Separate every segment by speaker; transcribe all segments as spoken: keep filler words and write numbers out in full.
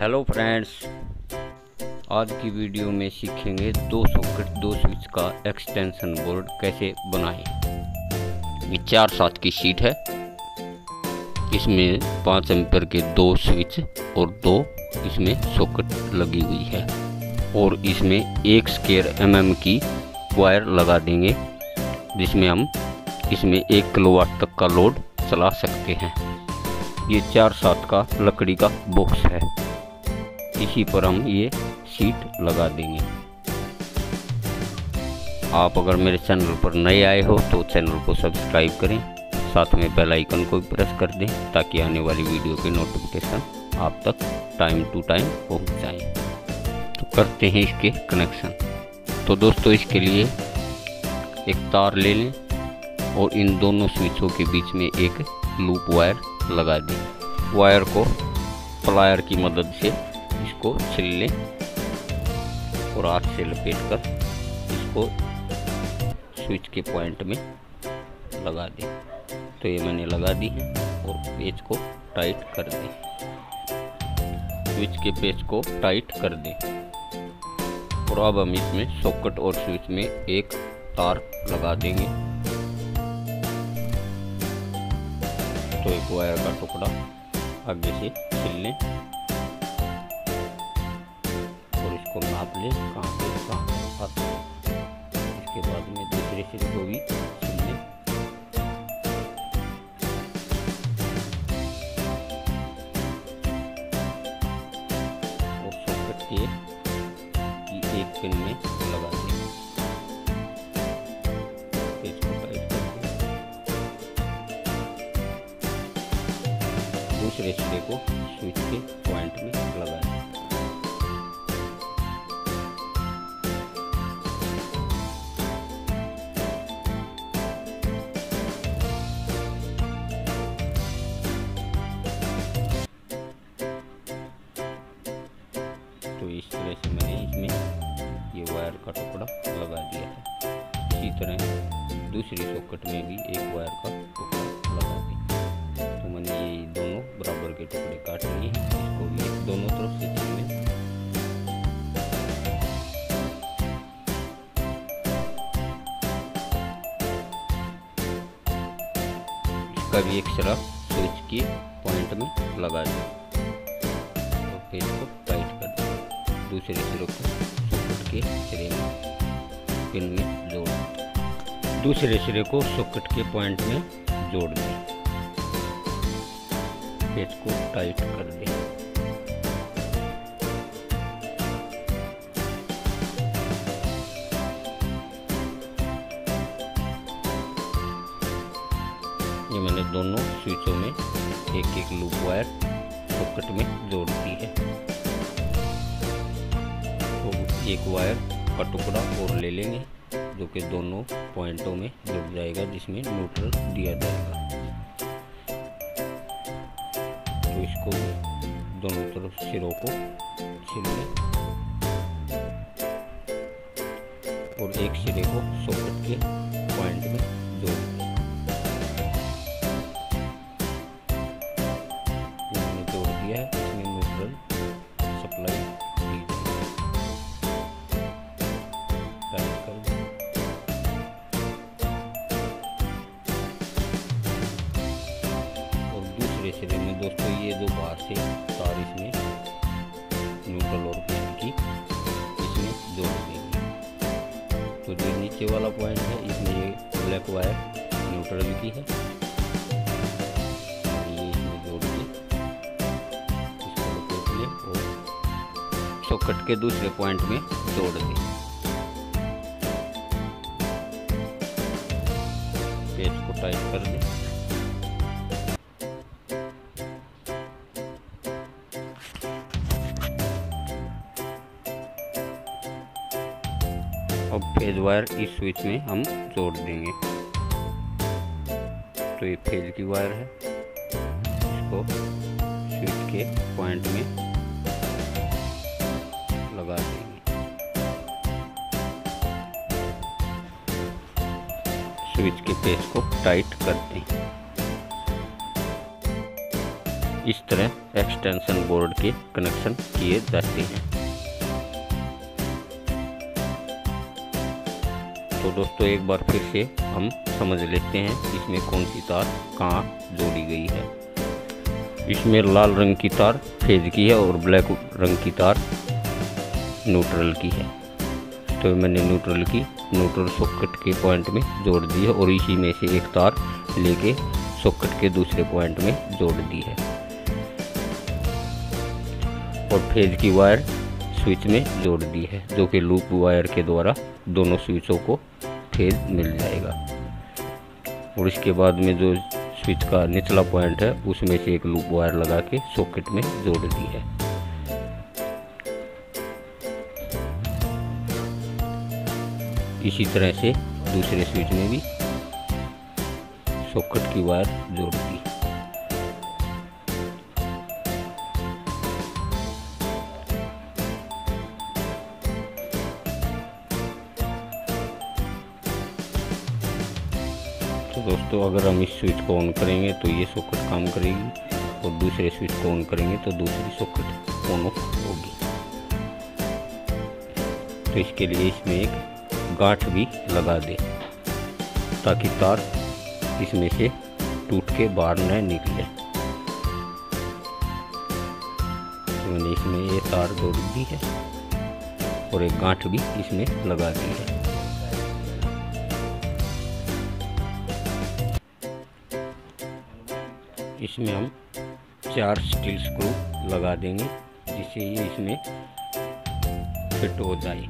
Speaker 1: Hello friends, आज की video में सीखेंगे दो सॉकेट दो स्विच का एक्सटेंशन बोर्ड कैसे बनाएं। ये चार सात की शीट है, इसमें पाँच एम्पर के दो स्विच और दो इसमें सॉकेट लगी हुई है और इसमें एक स्क्वायर एम एम की वायर लगा देंगे, जिसमें हम इसमें एक किलोवाट तक का लोड चला सकते हैं। ये चार सात का लकड़ी का बॉक्स है, इसी पर हम ये शीट लगा देंगे। आप अगर मेरे चैनल पर नए आए हो तो चैनल को सब्सक्राइब करें, साथ में बेल आइकन को भी प्रेस कर दें ताकि आने वाली वीडियो के नोटिफिकेशन आप तक टाइम टू टाइम पहुंच जाए। तो करते हैं इसके कनेक्शन। तो दोस्तों, इसके लिए एक तार ले लें और इन दोनों स्विचों के बीच में एक लूप वायर लगा दें। वायर को प्लायर की मदद से इसको छिल लें और हाथ से लपेट कर इसको स्विच के पॉइंट में लगा दें। तो ये मैंने लगा दी है और पेच को टाइट कर दें। स्विच के पेच को टाइट कर दें और अब हम इसमें सॉकेट और स्विच में एक तार लगा देंगे। तो एक वायर का टुकड़ा आगे से छिल लें और इसको नाप लें कहाँ पे कहाँ आता है। इसके बाद में दूसरे सिरे को भी छिल लें और सॉकेट के एक पिन में लगा दें। इसको टाइट कर दें। दूसरे सिरे को स्विच के पॉइंट में लगा दें। तो इस तरह से मैंने इसमें ये वायर का टुकड़ा लगा दिया है। इसी तरह दूसरी सॉकेट में भी एक वायर का टुकड़ा लगा दिया। तो मैंने ये दोनों बराबर के टुकड़े काट लिए हैं। इसको भी दोनों तरफ से छील लें। इसका भी एक सिरा स्विच के पॉइंट में लगा दें और पेच को टाइट कर दें। दूसरे सिरे को सॉकेट के सिरे में पिन में जोड़ दें। दूसरे सिरे को सॉकेट के पॉइंट में जोड़ दें। पेच को टाइट कर दें। ये मैंने दोनों स्विचों में एक एक लूप वायर सॉकेट में जोड़ दी है। तो एक वायर का टुकड़ा और ले लेंगे जो कि दोनों पॉइंटों में जुड़ जाएगा, जिसमें न्यूट्रल दिया जाएगा। तो इसको दोनों तरफ सिरों को छील लें और एक सिरे को सॉकेट के पॉइंट में जोड़ दें। मैंने जोड़ दिया है, इसमें न्यूट्रल सप्लाई दी जाएगी। टाइट कर दें। और दूसरे सिरे में दोस्तों ये जो बाहर से तार इसमें न्यूट्रल और पिन की इसमें जोड़ देंगे। तो जो नीचे वाला पॉइंट है इसमें ये ब्लैक वायर न्यूट्रल की है, ये इसमें जोड़ दें। इसको लपेट लें और सॉकेट के दूसरे पॉइंट में जोड़ दें। पेच को टाइट कर दें। अब फेज वायर इस स्विच में हम जोड़ देंगे। तो ये फेज की वायर है, इसको स्विच के पॉइंट में लगा देंगे। स्विच के पेच को टाइट कर दें। इस तरह एक्सटेंशन बोर्ड के कनेक्शन किए जाते हैं। तो दोस्तों एक बार फिर से हम समझ लेते हैं इसमें कौन सी तार कहाँ जोड़ी गई है। इसमें लाल रंग की तार फेज की है और ब्लैक रंग की तार न्यूट्रल की है। तो मैंने न्यूट्रल की न्यूट्रल सॉकेट के पॉइंट में जोड़ दी है और इसी में से एक तार लेके सॉकेट के दूसरे पॉइंट में जोड़ दी है और फेज की वायर स्विच में जोड़ दी है, जो कि लूप वायर के द्वारा दोनों स्विचों को फेज मिल जाएगा। और इसके बाद में जो स्विच का निचला पॉइंट है उसमें से एक लूप वायर लगा के सॉकेट में जोड़ दी है। इसी तरह से दूसरे स्विच में भी सॉकेट की वायर जोड़ दी। तो दोस्तों अगर हम इस स्विच को ऑन करेंगे तो ये सॉकेट काम करेगी और दूसरे स्विच को ऑन करेंगे तो दूसरी सॉकेट ऑन ऑफ होगी। तो इसके लिए इसमें एक गांठ भी लगा दे ताकि तार इसमें से टूट के बाहर न निकले। तो मैंने इसमें ये तार जोड़ दी है और एक गांठ भी इसमें लगा दी है। इसमें हम चार स्टील स्क्रू लगा देंगे जिससे ये इसमें फिट हो जाए।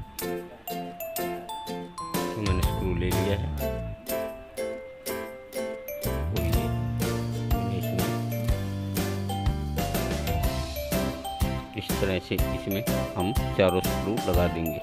Speaker 1: तो मैंने स्क्रू ले लिया है और ये मैंने इसमें इस तरह से इसमें हम चारों स्क्रू लगा देंगे।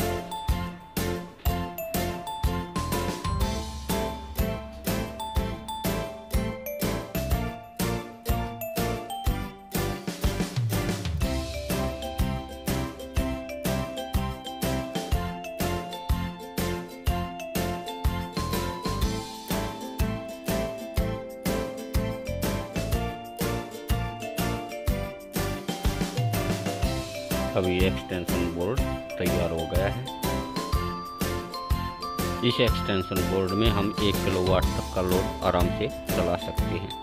Speaker 1: अभी एक्सटेंशन बोर्ड तैयार हो गया है। इस एक्सटेंशन बोर्ड में हम एक किलोवाट तक का लोड आराम से चला सकते हैं।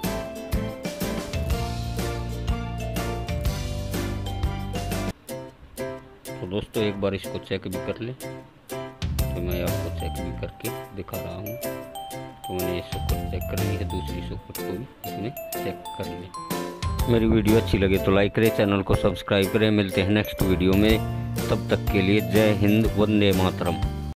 Speaker 1: तो दोस्तों एक बार इसको चेक भी कर लें। तो मैं आपको चेक भी करके दिखा रहा हूँ। तो मैंने ये सॉकेट चेक कर ली है, दूसरी सॉकेट को भी इसमें चेक कर लें। मेरी वीडियो अच्छी लगे तो लाइक करें, चैनल को सब्सक्राइब करें। मिलते हैं नेक्स्ट वीडियो में, तब तक के लिए जय हिंद, वंदे मातरम।